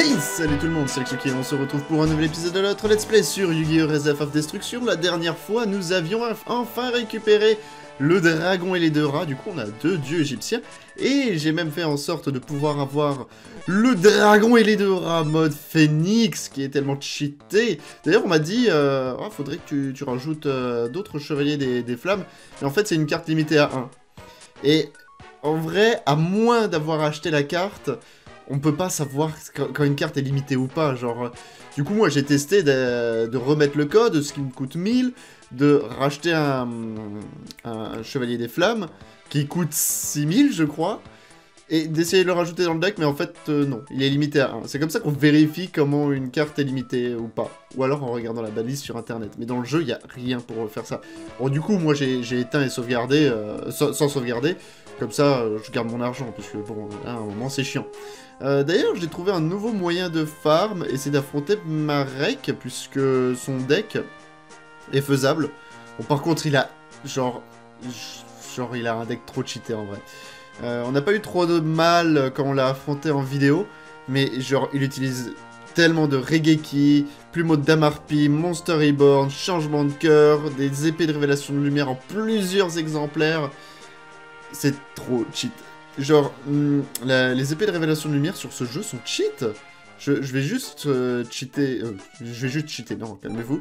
Hey, salut tout le monde, c'est Xuki et on se retrouve pour un nouvel épisode de notre Let's Play sur Yu-Gi-Oh! Wrath of Destruction. La dernière fois, nous avions enfin récupéré le dragon et les deux rats, du coup on a deux dieux égyptiens, et j'ai même fait en sorte de pouvoir avoir le dragon et les deux rats mode phénix, qui est tellement cheaté. D'ailleurs on m'a dit, faudrait que tu rajoutes d'autres chevaliers des flammes, mais en fait c'est une carte limitée à 1. Et en vrai, à moins d'avoir acheté la carte, on peut pas savoir quand une carte est limitée ou pas, genre... Du coup, moi, j'ai testé de remettre le code, ce qui me coûte 1000, de racheter un Chevalier des Flammes, qui coûte 6000, je crois, et d'essayer de le rajouter dans le deck, mais en fait, non, il est limité à 1. C'est comme ça qu'on vérifie comment une carte est limitée ou pas, ou alors en regardant la balise sur Internet. Mais dans le jeu, il n'y a rien pour faire ça. Bon, du coup, moi, j'ai éteint et sauvegardé, sans sauvegarder, comme ça, je garde mon argent, parce que, bon, à un moment, c'est chiant. D'ailleurs, j'ai trouvé un nouveau moyen de farm, et c'est d'affronter Marek, puisque son deck est faisable. Bon, par contre, il a, genre, il a un deck trop cheaté, en vrai. On n'a pas eu trop de mal quand on l'a affronté en vidéo, mais, genre, il utilise tellement de Regeki, plumeau de Damarpi, Monster Reborn, changement de cœur, des épées de révélation de lumière en plusieurs exemplaires. C'est trop cheat. Genre, les épées de révélation de lumière sur ce jeu sont cheat. Je vais juste cheater... non, calmez-vous.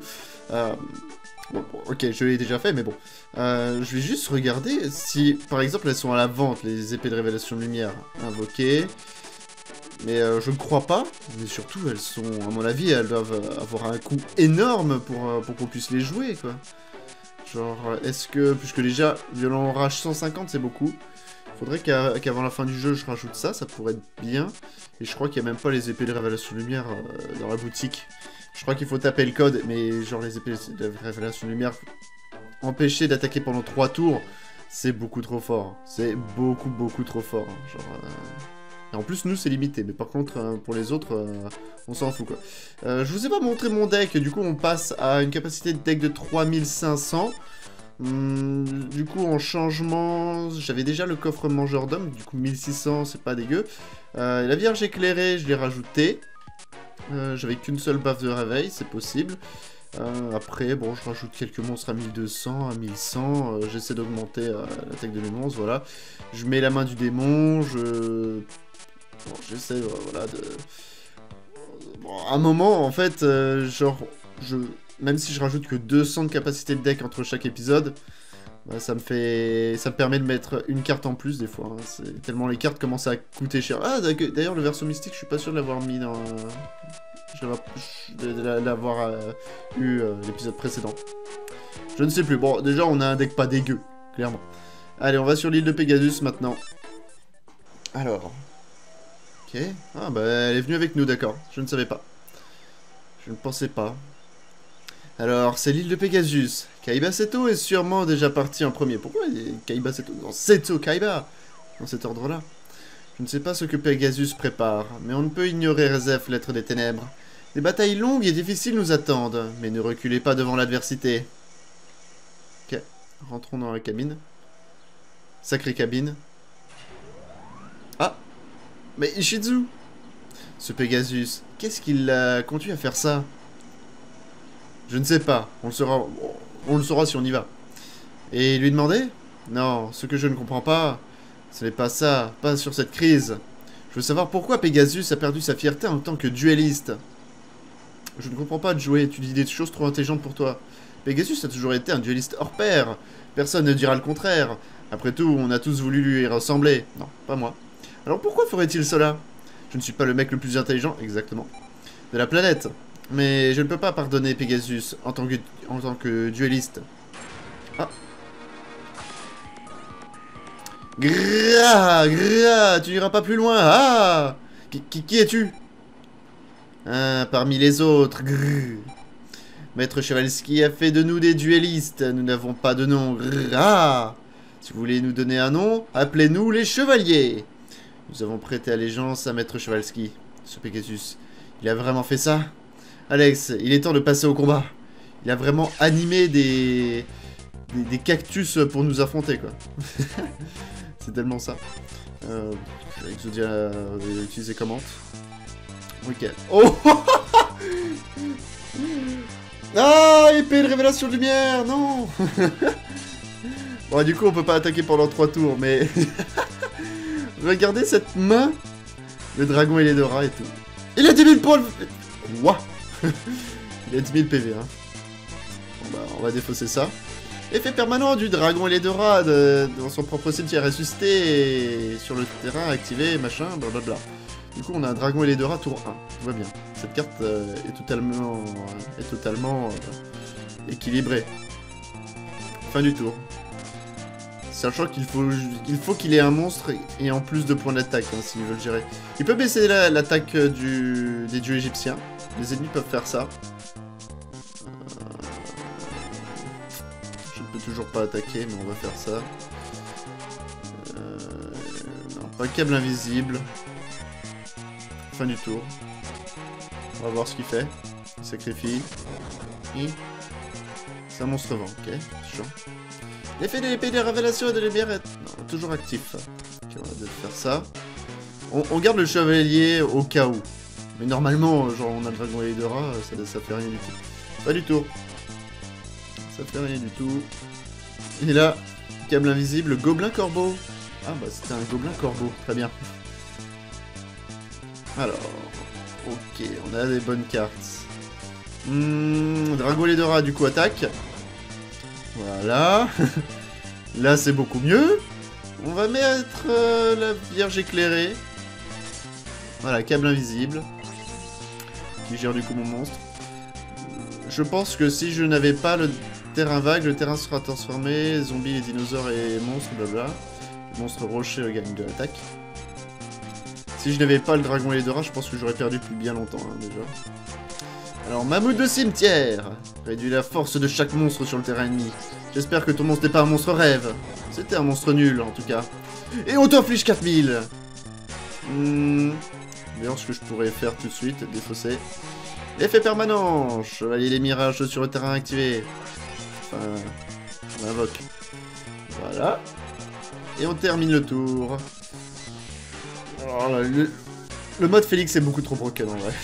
Bon, ok, je l'ai déjà fait, mais bon. Je vais juste regarder si, par exemple, elles sont à la vente, les épées de révélation de lumière invoquées. Mais je ne crois pas. Mais surtout, elles sont, à mon avis, elles doivent avoir un coût énorme pour qu'on puisse les jouer, quoi. Genre, est-ce que... Puisque déjà, violent rage 150, c'est beaucoup. Faudrait qu'avant la fin du jeu, je rajoute ça, ça pourrait être bien. Et je crois qu'il n'y a même pas les épées de révélation de lumière dans la boutique. Je crois qu'il faut taper le code, mais genre les épées de révélation de lumière, empêcher d'attaquer pendant 3 tours, c'est beaucoup trop fort. C'est beaucoup trop fort. Genre, Et en plus, nous, c'est limité. Mais par contre, pour les autres, on s'en fout, quoi. Je vous ai pas montré mon deck. Du coup, on passe à une capacité de deck de 3500. Du coup, en changement, j'avais déjà le coffre mangeur d'hommes, du coup 1600, c'est pas dégueu. La Vierge éclairée, je l'ai rajouté. J'avais qu'une seule baffe de réveil, c'est possible. Après, bon, je rajoute quelques monstres à 1200, à 1100. J'essaie d'augmenter l'attaque de mes monstres, voilà. Je mets la main du démon, Bon, j'essaie, voilà, de... Bon, à un moment, en fait, même si je rajoute que 200 de capacité de deck entre chaque épisode, bah, ça me permet de mettre une carte en plus des fois. Hein. Tellement les cartes commencent à coûter cher. Ah, d'ailleurs, le verso mystique, je suis pas sûr de l'avoir mis dans... l'avoir eu l'épisode précédent. Je ne sais plus. Bon, déjà, on a un deck pas dégueu, clairement. Allez, on va sur l'île de Pegasus maintenant. Alors... Ok. Ah, bah, elle est venue avec nous, d'accord. Je ne savais pas. Je ne pensais pas. Alors, c'est l'île de Pegasus. Kaiba Seto est sûrement déjà parti en premier. Pourquoi Kaiba Seto? Non, Seto Kaiba! Dans cet ordre-là. Je ne sais pas ce que Pegasus prépare, mais on ne peut ignorer Rezef, l'être des ténèbres. Des batailles longues et difficiles nous attendent, mais ne reculez pas devant l'adversité. Ok, rentrons dans la cabine. Sacrée cabine. Ah! Mais Ishizu! Ce Pegasus, qu'est-ce qui l'a conduit à faire ça? Je ne sais pas, on le saura si on y va. Et lui demander? Non, ce que je ne comprends pas, ce n'est pas ça, pas sur cette crise. Je veux savoir pourquoi Pegasus a perdu sa fierté en tant que duelliste. Je ne comprends pas de jouer, tu dis des choses trop intelligentes pour toi. Pegasus a toujours été un duelliste hors pair. Personne ne dira le contraire. Après tout, on a tous voulu lui ressembler. Non, pas moi. Alors pourquoi ferait-il cela? Je ne suis pas le mec le plus intelligent, exactement, de la planète. Mais je ne peux pas pardonner Pegasus en tant que duelliste. Ah. Tu n'iras pas plus loin. Ah. Qui es-tu? Ah, parmi les autres. Maître Chevalski a fait de nous des duellistes. Nous n'avons pas de nom. Ah. Si vous voulez nous donner un nom, appelez-nous les Chevaliers. Nous avons prêté allégeance à Maître Chevalski. Ce Pegasus, il a vraiment fait ça? Alex, il est temps de passer au combat. Il a vraiment animé des cactus pour nous affronter, quoi. C'est tellement ça. Exodia, utiliser comment? Ok. Oh. Ah, épée de révélation de lumière, non. Bon, du coup, on peut pas attaquer pendant 3 tours, mais... Regardez cette main. Le dragon et les 2 rats et tout. Il a 10 000 points. Quoi? Il a 10 000 PV, hein. Bon, bah, on va défausser ça. Effet permanent du dragon et les 2 rats dans son propre cimetière ressuscité et sur le terrain activé, machin, blablabla. Du coup, on a un dragon et les 2 rats tour 1. Tout va bien. Cette carte est totalement équilibrée. Fin du tour. Sachant qu'il faut qu'il ait un monstre et en plus de points d'attaque, hein, s'il veut le gérer. Il peut baisser l'attaque des dieux égyptiens. Les ennemis peuvent faire ça. Je ne peux toujours pas attaquer, mais on va faire ça. Non, pas câble invisible. Fin du tour. On va voir ce qu'il fait. Il sacrifie. C'est un monstre vent, ok. Chiant. L'effet de l'épée des révélations et de lumière est toujours actif. Ok, on va faire ça. On garde le chevalier au cas où. Mais normalement, genre on a le dragon et les 2 rats, ça fait rien du tout. Pas du tout. Ça fait rien du tout. Et là, câble invisible, gobelin corbeau. Ah bah c'était un gobelin corbeau, très bien. Alors, ok, on a des bonnes cartes. Dragon et les 2 rats, du coup, attaque. Voilà. Là, c'est beaucoup mieux. On va mettre la Vierge éclairée. Voilà, câble invisible. Qui gère du coup mon monstre. Je pense que si je n'avais pas le terrain vague, le terrain sera transformé. Zombies, les dinosaures et monstres, blabla. Monstre rocher gagne de l'attaque. Si je n'avais pas le dragon et les 2 rats, je pense que j'aurais perdu depuis bien longtemps, hein, déjà. Alors, mammouth de cimetière. Réduit la force de chaque monstre sur le terrain ennemi. J'espère que ton monstre n'est pas un monstre rêve. C'était un monstre nul, en tout cas. Et on t'inflige 4000. D'ailleurs, ce que je pourrais faire tout de suite, défausser. Effet permanent. Chevalier des mirages sur le terrain activé. Enfin, on invoque. Voilà. Et on termine le tour. Alors, le mode Félix est beaucoup trop broken, en vrai.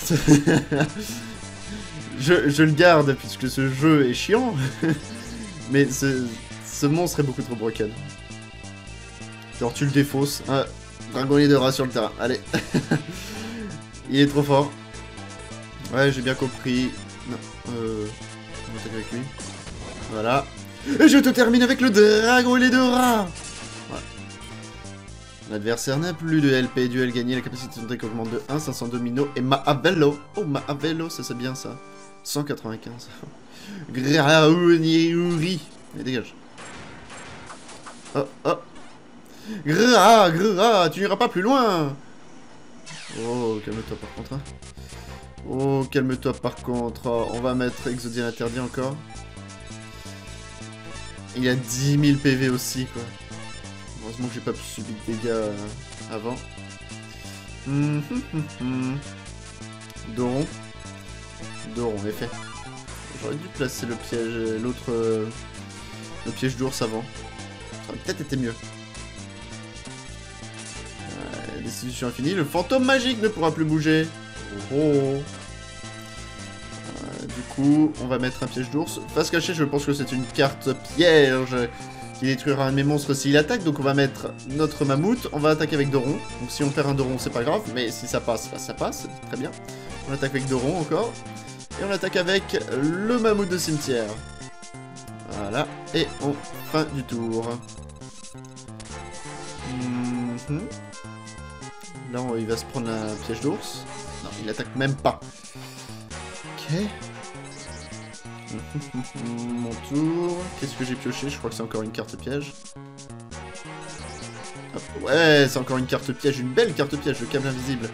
Je le garde, puisque ce jeu est chiant. Mais ce monstre est beaucoup trop broken. Genre, tu le défausses. Ah, dragon et les 2 rats sur le terrain. Allez. Il est trop fort. Ouais, j'ai bien compris. Non, on attaque avec lui. Voilà. Et je te termine avec le dragon et les 2 rats. Voilà. L'adversaire n'a plus de LP. Duel gagné. La capacité de attaque augmente de 1, 500 domino et Maavello. Oh, Maavello, ça c'est bien ça. 195. Graouniuri. Et dégage. Oh, oh. Tu n'iras pas plus loin. Oh, calme-toi par contre. Hein. Oh, calme-toi par contre. Oh, on va mettre Exodien interdit encore. Il a 10 000 PV aussi, quoi. Heureusement que j'ai pas subi de dégâts avant. Doron. Doron, effet. J'aurais dû placer le piège, le piège d'ours avant. Ça aurait peut-être été mieux. Destitution infinie. Le fantôme magique ne pourra plus bouger. Oh. Du coup, on va mettre un piège d'ours. Face cachée, je pense que c'est une carte piège qui détruira un de mes monstres s'il attaque. Donc on va mettre notre mammouth. On va attaquer avec Doron. Donc si on perd un Doron, c'est pas grave. Mais si ça passe, bah, ça passe. Très bien. On attaque avec Doron encore. Et on attaque avec le mammouth de cimetière. Voilà. Et on fin du tour. Là, il va se prendre un piège d'ours. Non, il attaque même pas. Ok. Mon tour. Qu'est-ce que j'ai pioché? Je crois que c'est encore une carte piège. Hop. Ouais, c'est encore une carte piège. Une belle carte piège, le câble invisible.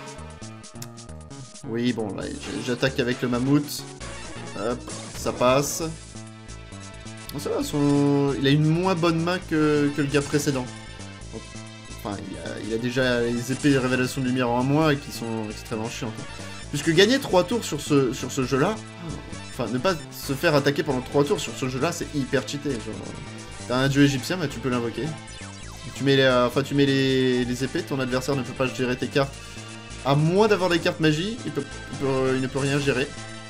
Oui, bon, là, j'attaque avec le mammouth. Hop, ça passe. Bon, ça va, il a une moins bonne main que le gars précédent. Enfin, il a déjà les épées de révélation de lumière en moins et qui sont extrêmement chiantes. Puisque gagner 3 tours sur ce jeu-là, enfin, ne pas se faire attaquer pendant 3 tours sur ce jeu-là, c'est hyper cheaté. T'as un dieu égyptien, bah, tu peux l'invoquer. Tu mets les épées, ton adversaire ne peut pas gérer tes cartes À moins d'avoir des cartes magie, il ne peut rien gérer.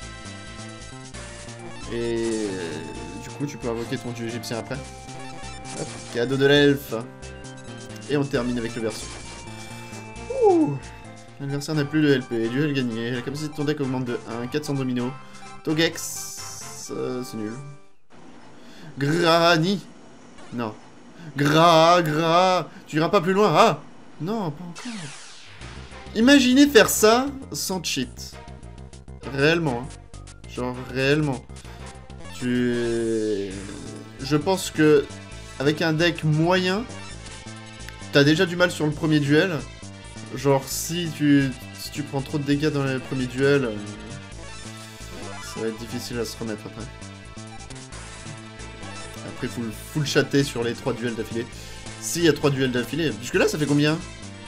Et du coup, tu peux invoquer ton dieu égyptien après. Hop, cadeau de l'elfe. Et on termine avec le verso. Ouh. L'adversaire n'a plus de LP. Duel gagné. La capacité de ton deck augmente de 1. 400 domino. Togex. C'est nul. Grani. Non. Tu iras pas plus loin. Ah. Non, pas encore. Imaginez faire ça sans cheat. Réellement. Hein. Genre, réellement. Je pense que avec un deck moyen, t'as déjà du mal sur le premier duel. Genre, si tu prends trop de dégâts dans le premier duel, ça va être difficile à se remettre après. Après, faut le chatter sur les 3 duels d'affilée. S'il y a 3 duels d'affilée. Puisque là, ça fait combien?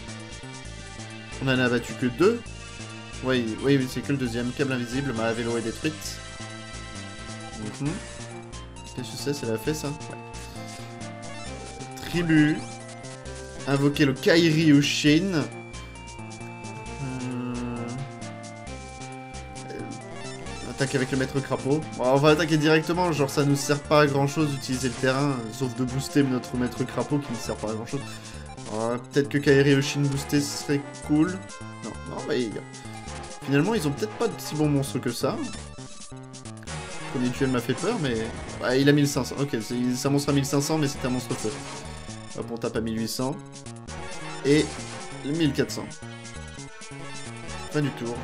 On en a battu que 2. Oui, c'est que le deuxième. Câble invisible, ma vélo est détruite. Qu'est-ce que c'est la fait ça? Ouais. Tribu. Invoquer le Kairi Ushin. Attaque avec le maître crapaud. Bon, on va attaquer directement, genre ça nous sert pas à grand chose d'utiliser le terrain, sauf de booster notre maître crapaud qui ne sert pas à grand chose. Peut-être que Kairi Ushin boosté ce serait cool. Non, bah finalement ils ont peut-être pas de si bons monstres que ça. Le premier duel m'a fait peur, mais... Ouais, il a 1500, ok, c'est un monstre à 1500, mais c'est un monstre feu. Hop, on tape à 1800. Et 1400. Fin du tour.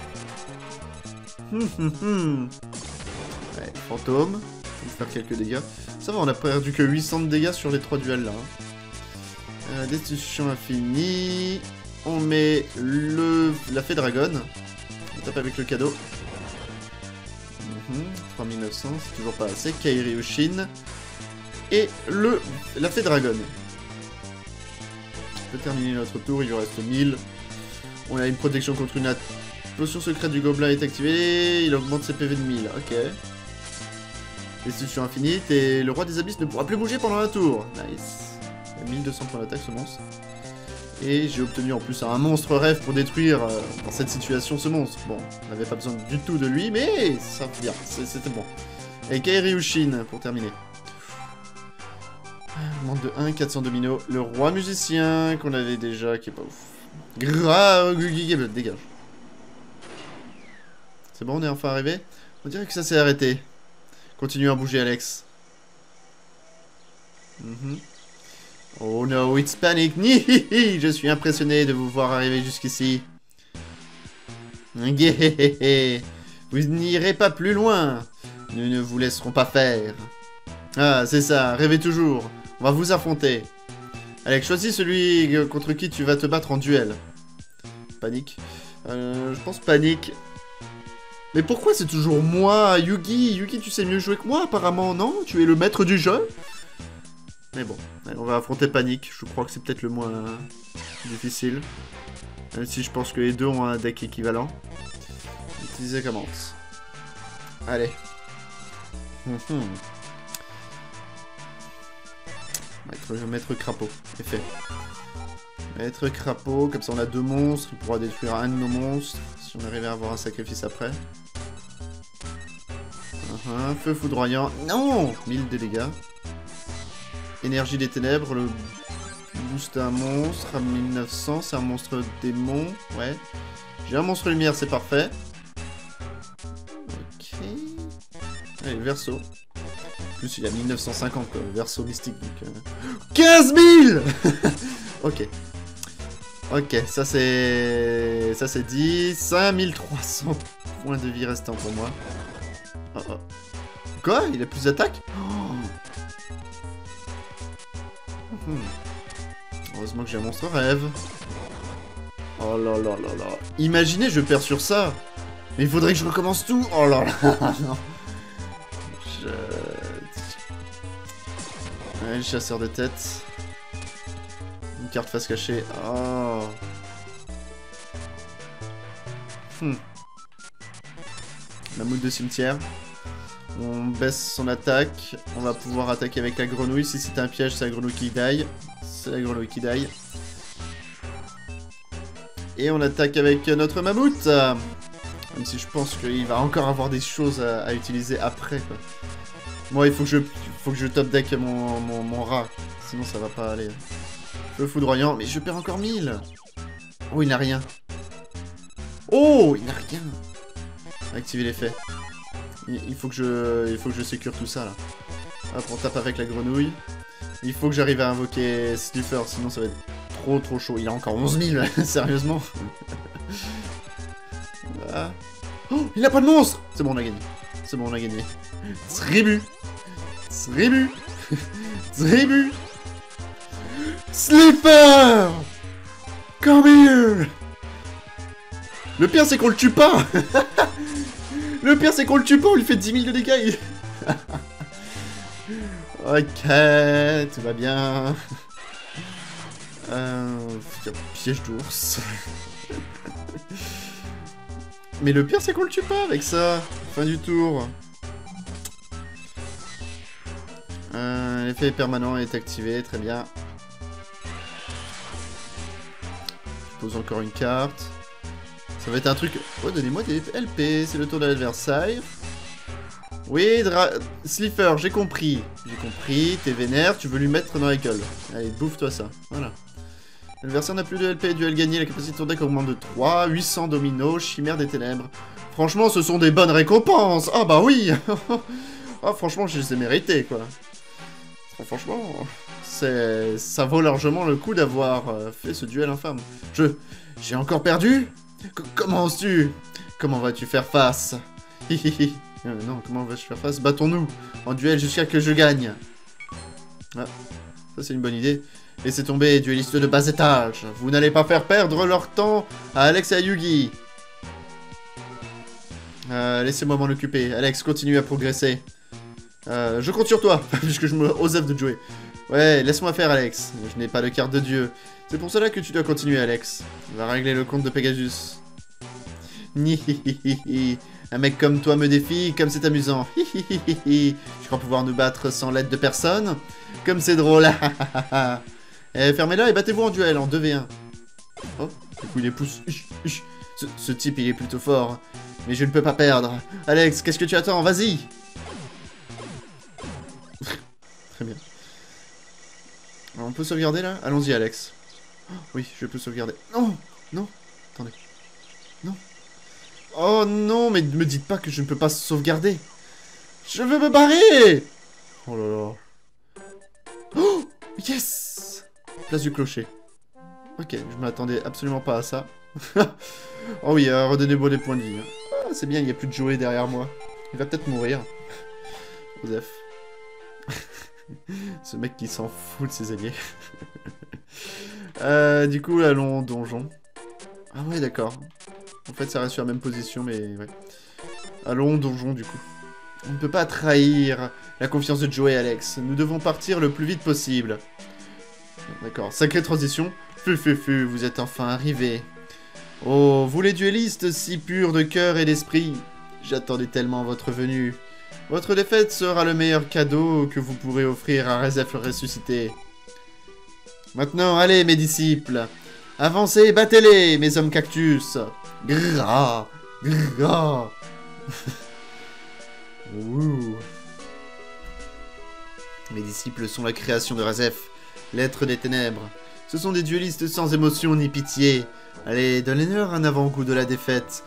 Ouais, fantôme. On va faire quelques dégâts. Ça va, on a perdu que 800 de dégâts sur les 3 duels là. Destruction infinie. On met la fée dragon. On tape avec le cadeau. 3900, c'est toujours pas assez. Kairi Ushin. Et la fée dragon. On peut terminer notre tour, il lui reste 1000. On a une protection contre une potion secrète du gobelin est activée. Il augmente ses PV de 1000, ok. Destruction infinite et le roi des abysses ne pourra plus bouger pendant un tour. Nice. Il a 1200 points d'attaque ce monstre. Et j'ai obtenu en plus un monstre rêve pour détruire dans cette situation ce monstre. Bon, on n'avait pas besoin du tout de lui, mais ça bien, c'était bon. Et Kairi Ushin pour terminer. Manque de 1, 400 domino. Le roi musicien qu'on avait déjà, qui est pas ouf. Dégage. C'est bon, on est enfin arrivé? On dirait que ça s'est arrêté. Continue à bouger, Alex. Oh no, it's panic. Je suis impressionné de vous voir arriver jusqu'ici. Vous n'irez pas plus loin. Nous ne vous laisserons pas faire. Ah, c'est ça, rêvez toujours. On va vous affronter. Alex, choisis celui contre qui tu vas te battre en duel. Panique. Je pense panique. Mais pourquoi c'est toujours moi, Yugi? Yugi, tu sais mieux jouer que moi, apparemment, non? Tu es le maître du jeu? Mais bon, allez, on va affronter Panique. Je crois que c'est peut-être le moins difficile. Même si je pense que les deux ont un deck équivalent. Utiliser commence. Allez. Maître crapaud, c'est fait. Maître crapaud, comme ça on a 2 monstres. Il pourra détruire un de nos monstres. Si on arrivait à avoir un sacrifice après. Feu foudroyant. Non, 1000 de dégâts. Énergie des ténèbres, le boost un monstre à 1900, c'est un monstre démon, ouais. J'ai un monstre lumière, c'est parfait. Ok. Allez, le verso. En plus, il a 1950, quoi, le verso mystique, donc... 15 000 Ok. Ok, ça c'est dit. 5300 points de vie restants pour moi. Quoi? Il a plus d'attaque? Heureusement que j'ai un monstre rêve. Oh là là là là. Imaginez, je perds sur ça. Mais il faudrait que je recommence tout. Oh là là. Non. Ouais, le chasseur de tête. Une carte face cachée. Oh. La moule de cimetière. On baisse son attaque. On va pouvoir attaquer avec la grenouille. Si c'est un piège, c'est la grenouille qui die. C'est la grenouille qui die. Et on attaque avec notre mammouth. Même si je pense qu'il va encore avoir des choses à utiliser après, quoi. Moi, il faut que je top deck mon rat. Sinon, ça va pas aller. Feu foudroyant. Mais je perds encore 1000. Oh, il n'a rien. Oh, il n'a rien. Activer l'effet. Il faut que je sécure tout ça, là. Hop, on tape avec la grenouille. Il faut que j'arrive à invoquer Slipher, sinon ça va être trop chaud. Il a encore 11 000, sérieusement. Ah. Oh, il n'a pas de monstre. C'est bon, on a gagné. C'est bon, on a gagné. Tribu. Tribu. Tribu. Slipher. Come here. Le pire, c'est qu'on le tue pas. Le pire, c'est qu'on le tue pas, on lui fait 10 000 de dégâts. Ok, tout va bien. Piège d'ours. Mais le pire, c'est qu'on le tue pas avec ça. Fin du tour. L'effet permanent est activé, très bien. Je pose encore une carte. Ça va être un truc... Oh, donnez-moi des LP, c'est le tour de l'adversaire. Oui, Slipher, j'ai compris. J'ai compris, t'es vénère, tu veux lui mettre dans la gueule. Allez, bouffe-toi ça. Voilà. L'adversaire n'a plus de LP, duel gagné, la capacité de ton deck augmente de 3, 800 dominos, chimère des ténèbres. Franchement, ce sont des bonnes récompenses. Ah bah oui. Ah, franchement, je les ai méritées, quoi. Franchement, ça vaut largement le coup d'avoir fait ce duel infâme. J'ai encore perdu? Comment oses-tu? Comment vas-tu faire face? Non, comment vas-tu faire face? Battons-nous en duel jusqu'à que je gagne. Ah, ça c'est une bonne idée. Laissez tomber, duellistes de bas étage. Vous n'allez pas faire perdre leur temps à Alex et à Yugi. Laissez-moi m'en occuper. Alex, continue à progresser. Je compte sur toi, puisque je me osef de jouer. Ouais, laisse-moi faire, Alex. Je n'ai pas de carte de dieu. C'est pour cela que tu dois continuer, Alex. On va régler le compte de Pegasus. Nihihihi. Un mec comme toi me défie, comme c'est amusant. Hihihihi. Tu crois pouvoir nous battre sans l'aide de personne? Comme c'est drôle. Fermez-la et battez-vous en duel, en 2v1. Oh, du coup il est pousse. Ce type, il est plutôt fort. Mais je ne peux pas perdre. Alex, qu'est-ce que tu attends? Vas-y. Très bien. Alors, on peut sauvegarder, là? Allons-y, Alex. Oh, oui, je peux sauvegarder. Non. Non. Attendez. Non. Oh non, mais ne me dites pas que je ne peux pas sauvegarder. Je veux me barrer. Oh là là. Oh, yes. Place du clocher. Ok, je m'attendais absolument pas à ça. Oh oui, redonnez-moi des points de vie. Ah, c'est bien, il n'y a plus de Joey derrière moi. Il va peut-être mourir. Joseph. Ce mec qui s'en fout de ses alliés. Du coup, allons au donjon. Ah ouais, d'accord. En fait, ça reste sur la même position, mais ouais. Allons au donjon, du coup. On ne peut pas trahir la confiance de Joey et Alex. Nous devons partir le plus vite possible. D'accord, sacrée transition. Vous êtes enfin arrivés. Oh, vous les duellistes si purs de cœur et d'esprit. J'attendais tellement votre venue. Votre défaite sera le meilleur cadeau que vous pourrez offrir à Rezef ressuscité. Maintenant, allez, mes disciples. Avancez, battez-les, mes hommes cactus. Gra, gra. Ouh. Mes disciples sont la création de Rezef, l'être des ténèbres. Ce sont des duellistes sans émotion ni pitié. Allez, donnez-leur un avant-goût de la défaite.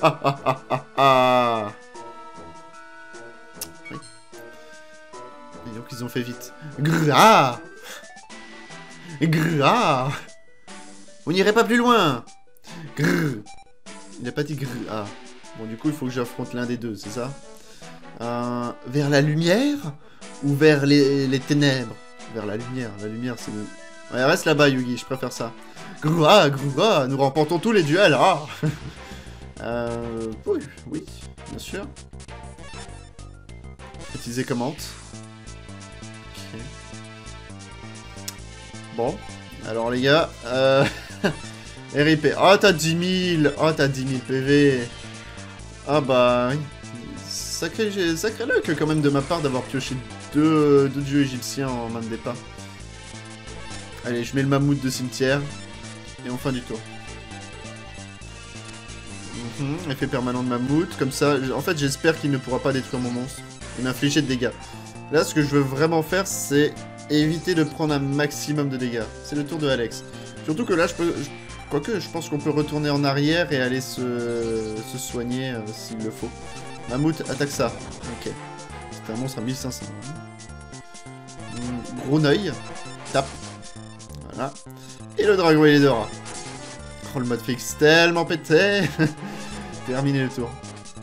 Ah. Oui. Et donc ils ont fait vite. Gra. Gra. Vous n'irez pas plus loin. Grrr. Il n'a pas dit grrr. Ah. Bon, du coup, il faut que j'affronte l'un des deux, c'est ça? Vers la lumière ou vers les ténèbres? Vers la lumière. La lumière, c'est... Ouais, reste là-bas, Yugi, je préfère ça. Grrra, grrra, nous remportons tous les duels, ah. Oui, bien sûr. Utiliser commente. Ok. Bon, alors les gars, RIP. Oh, t'as 10 000. Oh, t'as 10 000 PV. Ah bah, oui. Sacré luck quand même de ma part d'avoir pioché deux dieux égyptiens en main de départ. Allez, je mets le mammouth de cimetière. Et on fin du tour. Effet permanent de mammouth. Comme ça, en fait, j'espère qu'il ne pourra pas détruire mon monstre. Il m'infliger de dégâts. Là, ce que je veux vraiment faire, c'est éviter de prendre un maximum de dégâts. C'est le tour de Alex. Surtout que là, quoique, je pense qu'on peut retourner en arrière et aller se soigner s'il le faut. Mammouth, attaque ça. Ok. C'est un monstre à 1500. Gros œil. Tape. Voilà. Et le dragon et les deux rats. Oh, le mode fixe tellement pété. Terminé le tour.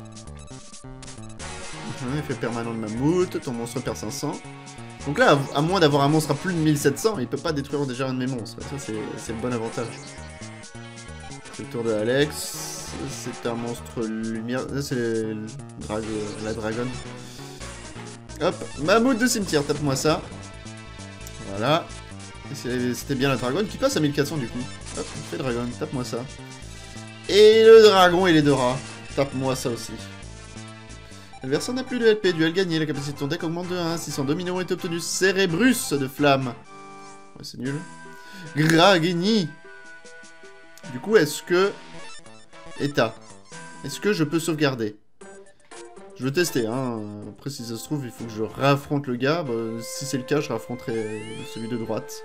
Effet permanent de mammouth. Ton monstre perd 500. Donc là, à moins d'avoir un monstre à plus de 1700, il peut pas détruire déjà un de mes monstres. Ça, c'est le bon avantage. C'est le tour de Alex. C'est un monstre lumière. C'est la dragonne. Hop, mammouth de cimetière, tape-moi ça. Voilà. C'était bien la dragonne qui passe à 1400 du coup. Hop, fait dragon, tape-moi ça. Et le dragon et les deux rats. Tape-moi ça aussi. L'adversaire n'a plus de LP, duel gagné, la capacité de ton deck augmente de 1, 602 minéraux est obtenu. Cérébrus de flamme. Ouais, c'est nul. Gragini. Du coup, est-ce que... État. Est-ce que je peux sauvegarder? Je veux tester, hein. Après, si ça se trouve, il faut que je réaffronte le gars. Bah, si c'est le cas, je réaffronterai celui de droite.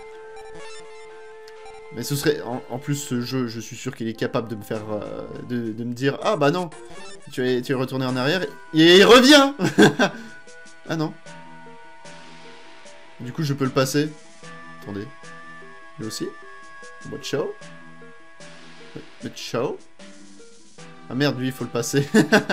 Mais ce serait... En plus, ce jeu, je suis sûr qu'il est capable de me faire... de me dire, ah bah non, tu es retourné en arrière, et il revient. Ah non. Du coup, je peux le passer. Attendez. Lui aussi. Mode show. Mode show. Ah merde, lui, il faut le passer.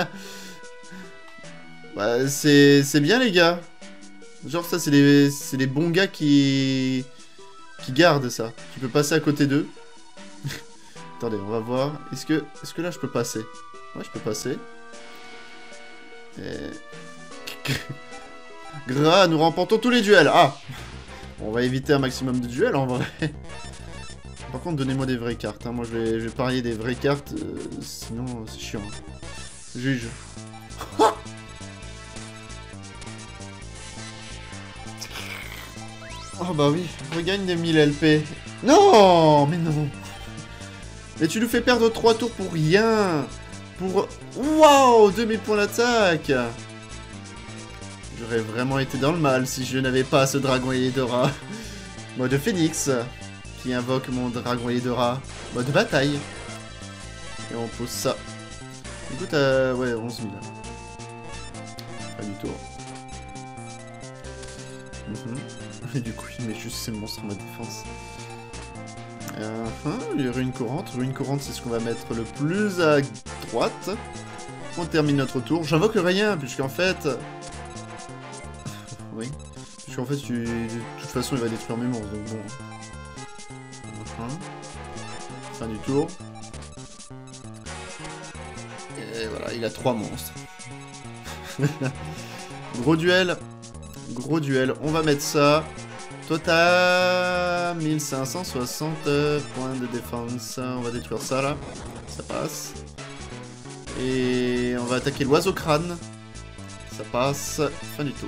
Bah, c'est bien, les gars. Genre, ça, c'est les bons gars qui gardent ça. Tu peux passer à côté d'eux. Attendez, on va voir. Est-ce que là, je peux passer? Ouais, je peux passer. Gras, nous remportons tous les duels. Ah! On va éviter un maximum de duels, en vrai. Par contre, donnez-moi des vraies cartes. Hein. Moi, je vais parier des vraies cartes. Sinon, c'est chiant. Juge. Oh bah oui, regagne des 1000 LP. Non, mais non. Mais tu nous fais perdre 3 tours pour rien. Pour... Waouh, 2000 points d'attaque. J'aurais vraiment été dans le mal si je n'avais pas ce dragon et les deux rats. Mode phénix, qui invoque mon dragon et les deux rats. Mode bataille. Et on pose ça. Écoute, ouais, 11 000. Pas du tout. Et du coup, il met juste ses monstres en mode défense. Les ruines courantes. Ruines courantes, c'est ce qu'on va mettre le plus à droite. On termine notre tour. J'invoque rien, puisqu'en fait... Oui. Puisqu'en fait, de toute façon, il va détruire mes monstres, donc bon. Fin du tour. Et voilà, il a 3 monstres. Gros duel. Gros duel. On va mettre ça. Total 1560 points de défense. On va détruire ça là. Ça passe. Et on va attaquer l'oiseau crâne. Ça passe. Fin du tour.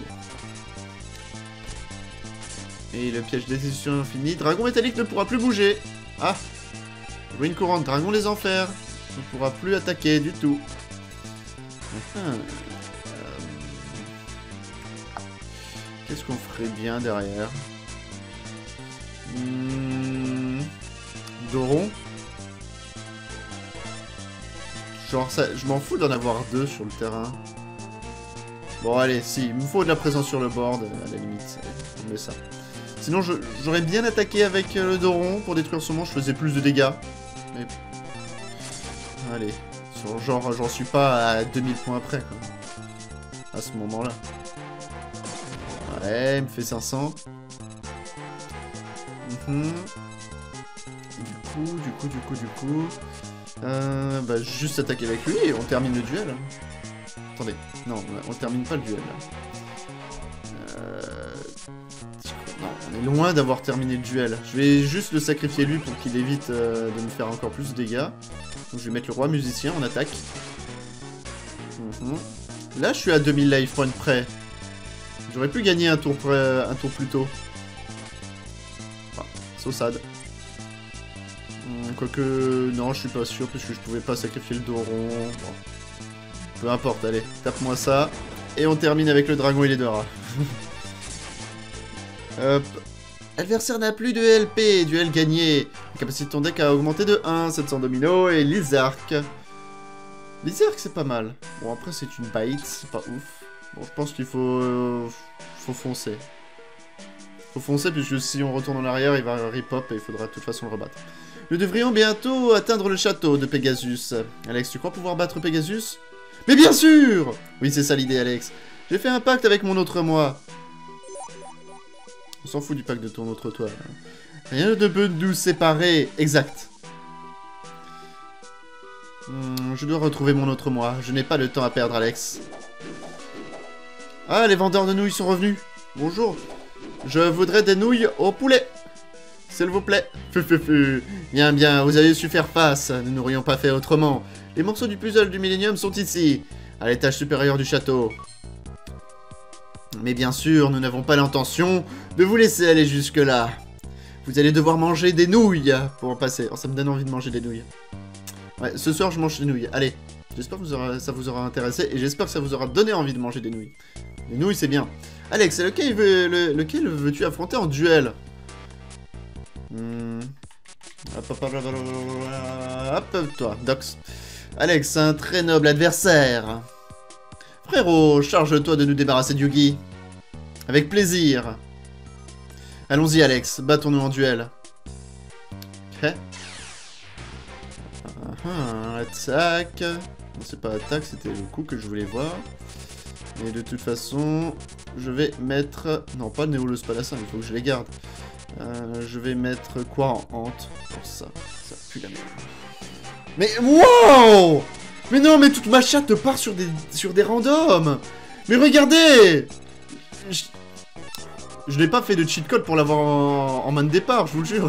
Et le piège d'exécution infini. Dragon métallique ne pourra plus bouger. Ah. Ruine courante. Dragon des enfers. Ne pourra plus attaquer du tout. Qu'est-ce qu'on ferait bien derrière? Doron. Genre ça, je m'en fous d'en avoir 2 sur le terrain. Bon allez, si, il me faut de la présence sur le board, à la limite, on met ça. Sinon j'aurais bien attaqué avec le Doron pour détruire son monstre, je faisais plus de dégâts. Mais... Allez, genre j'en suis pas à 2000 points après quoi. À ce moment-là. Ouais, il me fait 500. Du coup... bah, juste attaquer avec lui et on termine le duel. Attendez, non, on termine pas le duel, là. Non, on est loin d'avoir terminé le duel. Je vais juste le sacrifier lui pour qu'il évite de me faire encore plus de dégâts. Donc je vais mettre le roi musicien en attaque. Là, je suis à 2000 life points près. J'aurais pu gagner un tour plus tôt. Saussade. Quoique... Non, je suis pas sûr, puisque je pouvais pas sacrifier le dos rond. Bon. Peu importe, allez, tape-moi ça. Et on termine avec le dragon et les deux rats. Hop. Adversaire n'a plus de LP, duel gagné. La capacité de ton deck a augmenté de 1, 700 dominos et Lizark. Lizark, c'est pas mal. Bon, après, c'est une bite, c'est pas ouf. Bon, je pense qu'il faut foncer. Faut foncer, puisque si on retourne en arrière, il va rip-hop et il faudra de toute façon le rebattre. Nous devrions bientôt atteindre le château de Pegasus. Alex, tu crois pouvoir battre Pegasus? Mais bien sûr! Oui, c'est ça l'idée, Alex. J'ai fait un pacte avec mon autre moi. On s'en fout du pacte de ton autre toi. Rien ne peut nous séparer. Exact. Je dois retrouver mon autre moi. Je n'ai pas le temps à perdre, Alex. Ah, les vendeurs de nouilles sont revenus. Bonjour. Je voudrais des nouilles au poulet. S'il vous plaît. Bien, bien, vous avez su faire face. Nous n'aurions pas fait autrement. Les morceaux du puzzle du Millennium sont ici, à l'étage supérieur du château. Mais bien sûr, nous n'avons pas l'intention de vous laisser aller jusque-là. Vous allez devoir manger des nouilles pour en passer. Oh, ça me donne envie de manger des nouilles. Ouais, ce soir, je mange des nouilles. Allez, j'espère que ça vous aura intéressé et j'espère que ça vous aura donné envie de manger des nouilles. Les nouilles, c'est bien. Alex, lequel veux-tu affronter en duel? Hop, toi, Dox. Alex, un très noble adversaire. Frérot, charge-toi de nous débarrasser de Yugi. Avec plaisir. Allons-y, Alex, battons-nous en duel. Ok. Attaque. Non, c'est pas attaque, c'était le coup que je voulais voir. Et de toute façon, je vais mettre... Non, pas Néolus Palassin, il faut que je les garde. Je vais mettre quoi en hante pour ça. Ça pue la merde. Mais wow! Mais non, mais toute ma chatte part sur des randoms. Mais regardez! Je n'ai pas fait de cheat code pour l'avoir en main de départ, je vous le jure.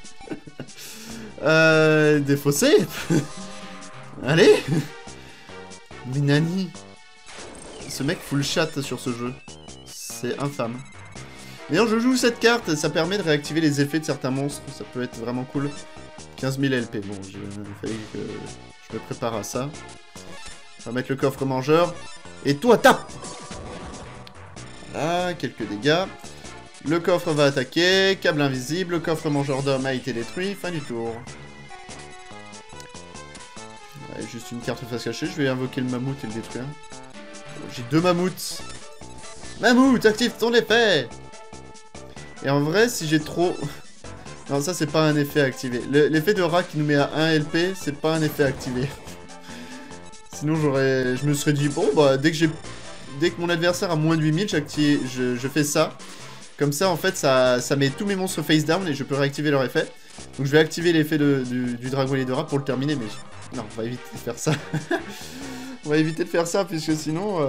Défaussé. Allez. Mais Nani. Ce mec full chat sur ce jeu. C'est infâme. D'ailleurs, je joue cette carte, ça permet de réactiver les effets de certains monstres. Ça peut être vraiment cool. 15 000 LP. Bon, il fallait que je me prépare à ça. On va mettre le coffre mangeur. Et toi, tape! Voilà, quelques dégâts. Le coffre va attaquer. Câble invisible. Le coffre mangeur d'homme a été détruit. Fin du tour. Ouais, juste une carte face cachée. Je vais invoquer le mammouth et le détruire. J'ai 2 mammouths. Mammouth, active ton effet! Et en vrai, si j'ai trop... Non, ça, c'est pas un effet activé. L'effet de rat qui nous met à 1 LP, c'est pas un effet activé. Sinon, je me serais dit, bon, bah, dès que mon adversaire a moins de 8000, je fais ça. Comme ça, en fait, ça met tous mes monstres face down et je peux réactiver leur effet. Donc, je vais activer l'effet du dragon et les deux rats pour le terminer, mais... Non, on va éviter de faire ça. On va éviter de faire ça, puisque sinon...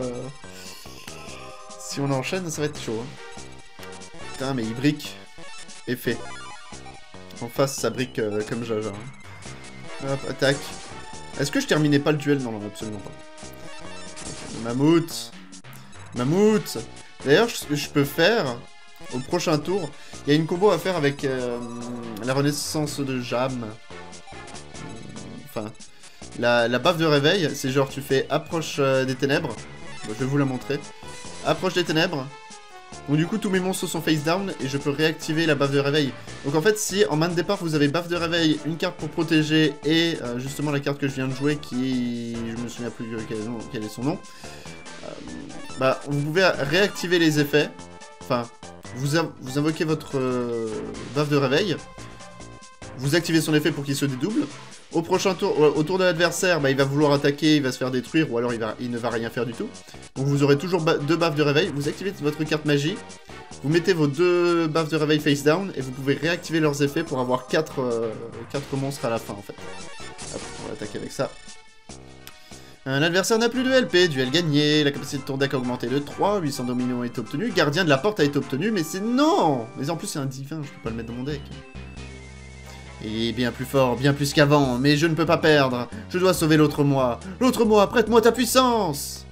Si on enchaîne, ça va être chaud. Hein. Putain, mais il brique. Effet. En face, ça brique comme Jaja. Hein. Hop, attaque. Est-ce que je terminais pas le duel? Non, non, absolument pas. Okay, mammouth. Mammouth. D'ailleurs, ce que je peux faire, au prochain tour, il y a une combo à faire avec la renaissance de Jam. Enfin, la baffe de réveil, c'est genre tu fais approche des ténèbres. Bon, je vais vous la montrer. Approche des ténèbres. Donc du coup tous mes monstres sont face down et je peux réactiver la baffe de réveil. Donc en fait si en main de départ vous avez baffe de réveil, une carte pour protéger et justement la carte que je viens de jouer qui... je me souviens plus quel est son nom. Bah vous pouvez réactiver les effets. Enfin vous invoquez votre baffe de réveil. Vous activez son effet pour qu'il se dédouble. Au prochain tour, au tour de l'adversaire, bah, il va vouloir attaquer, il va se faire détruire, ou alors il ne va rien faire du tout. Donc vous aurez toujours 2 baffes de réveil, vous activez votre carte magie, vous mettez vos 2 baffes de réveil face down, et vous pouvez réactiver leurs effets pour avoir 4 monstres à la fin en fait. Hop, on va attaquer avec ça. L'adversaire n'a plus de LP, duel gagné, la capacité de ton deck a augmenté de 3, 800 dominos est obtenu, gardien de la porte a été obtenu, mais c'est non! Mais en plus c'est un divin, je peux pas le mettre dans mon deck. Il est bien plus fort, bien plus qu'avant, mais je ne peux pas perdre. Je dois sauver l'autre moi. L'autre moi, prête-moi ta puissance!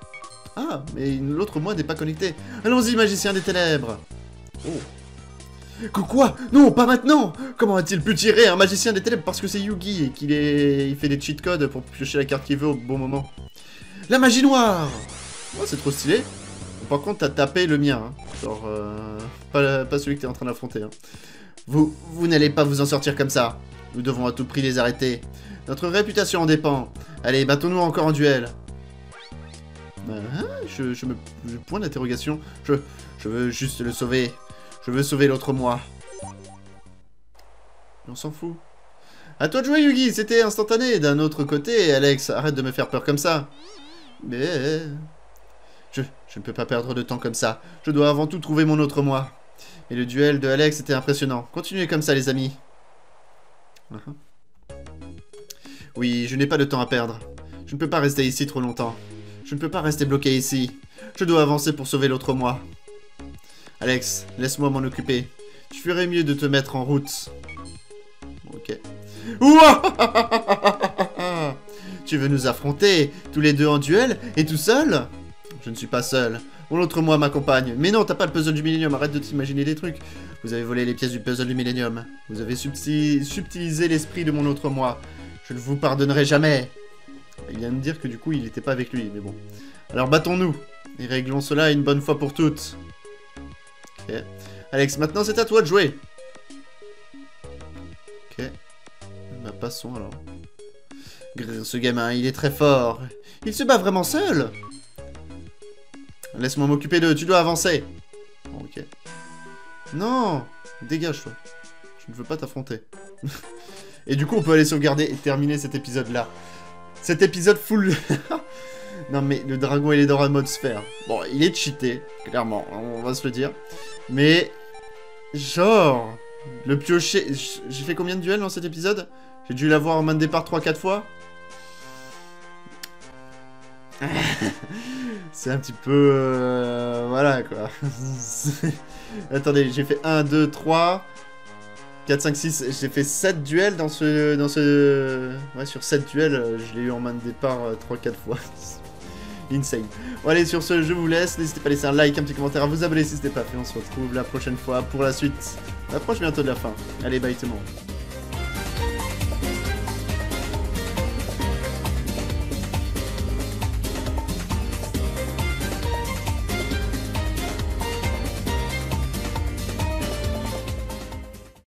Ah, mais l'autre moi n'est pas connecté. Allons-y, magicien des ténèbres. Oh. Quoi? Non, pas maintenant! Comment a-t-il pu tirer un magicien des ténèbres parce que c'est Yugi et il fait des cheat codes pour piocher la carte qu'il veut au bon moment? La magie noire! Oh, c'est trop stylé. Par contre, t'as tapé le mien, hein. Genre, pas celui que t'es en train d'affronter, hein. Vous n'allez pas vous en sortir comme ça. Nous devons à tout prix les arrêter. Notre réputation en dépend. Allez, battons-nous encore en duel. Point d'interrogation. Je veux juste le sauver. Je veux sauver l'autre moi. On s'en fout. À toi de jouer, Yugi. C'était instantané. D'un autre côté, Alex, arrête de me faire peur comme ça. Mais... Je ne peux pas perdre de temps comme ça. Je dois avant tout trouver mon autre moi. Et le duel de Alex était impressionnant. Continuez comme ça, les amis. Oui, je n'ai pas de temps à perdre. Je ne peux pas rester ici trop longtemps. Je ne peux pas rester bloqué ici. Je dois avancer pour sauver l'autre moi. Alex, laisse-moi m'en occuper. Tu ferais mieux de te mettre en route. Ok. Ouah. Tu veux nous affronter, tous les deux en duel, et tout seul? Je ne suis pas seul. Mon autre moi m'accompagne. Mais non, t'as pas le puzzle du Millennium, arrête de t'imaginer des trucs. Vous avez volé les pièces du puzzle du Millennium. Vous avez subtilisé l'esprit de mon autre moi. Je ne vous pardonnerai jamais. Il vient de dire que du coup, il n'était pas avec lui, mais bon. Alors battons-nous, et réglons cela une bonne fois pour toutes. Ok. Alex, maintenant c'est à toi de jouer. Ok. Bah passons alors. Grrr, ce gamin, il est très fort. Il se bat vraiment seul. Laisse-moi m'occuper d'eux, tu dois avancer. Ok. Non, dégage-toi. Je ne veux pas t'affronter. Et du coup, on peut aller sauvegarder et terminer cet épisode-là. Cet épisode full... Non mais, le dragon et les Dora mode sphère. Bon, il est cheaté, clairement, on va se le dire. Mais... Genre... Le piocher... J'ai fait combien de duels dans cet épisode? J'ai dû l'avoir en main de départ 3-4 fois. C'est un petit peu... voilà, quoi. Attendez, j'ai fait 1, 2, 3... 4, 5, 6... J'ai fait 7 duels dans ce... Ouais, sur 7 duels, je l'ai eu en main de départ 3-4 fois. Insane. Bon, allez, sur ce, je vous laisse. N'hésitez pas à laisser un like, un petit commentaire, à vous abonner si ce n'est pas fait. On se retrouve la prochaine fois pour la suite. On approche bientôt de la fin. Allez, bye tout le monde.